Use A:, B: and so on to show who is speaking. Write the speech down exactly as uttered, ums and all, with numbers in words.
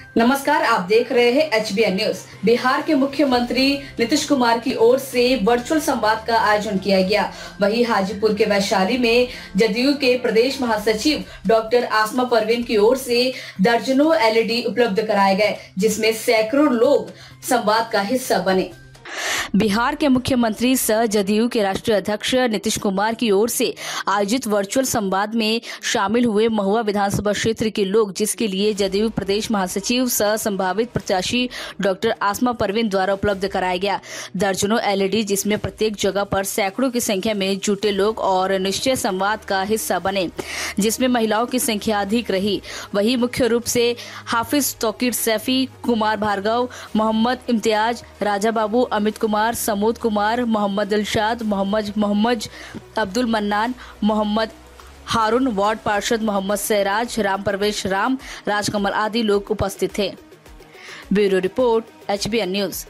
A: नमस्कार, आप देख रहे हैं H B N news. Bihar के मुख्यमंत्री नीतीश कुमार की ओर से वर्चुअल संवाद का आयोजन किया गया। वहीं हाजीपुर के वैशाली में जदयू के प्रदेश महासचिव डॉक्टर आसमा परवीन की ओर से दर्जनों एल ई डी उपलब्ध कराए गए, जिसमें सैकड़ों लोग संवाद का हिस्सा बने। बिहार के मुख्यमंत्री सह जदयू के राष्ट्रीय अध्यक्ष नीतीश कुमार की ओर से आयोजित वर्चुअल संवाद में शामिल हुए महुआ विधानसभा क्षेत्र के लोग, जिसके लिए जदयू प्रदेश महासचिव सह संभावित प्रत्याशी डॉक्टर आसमा परवीन द्वारा उपलब्ध कराया गया दर्जनों एल ई डी, जिसमें प्रत्येक जगह पर सैकड़ों की संख्या में जुटे लोग और निश्चय संवाद का हिस्सा बने, जिसमें महिलाओं की संख्या अधिक रही। वही मुख्य रूप से हाफिज तौकीर सैफी, कुमार भार्गव, मोहम्मद इम्तियाज, राजा बाबू, अमित कुमार, समूद कुमार, मोहम्मद दिलशाद, मोहम्मद मोहम्मद अब्दुल मन्नान, मोहम्मद हारून, वार्ड पार्षद मोहम्मद सैराज, राम परवेश राम, राजकमल आदि लोग उपस्थित थे। Bureau report, H B N news.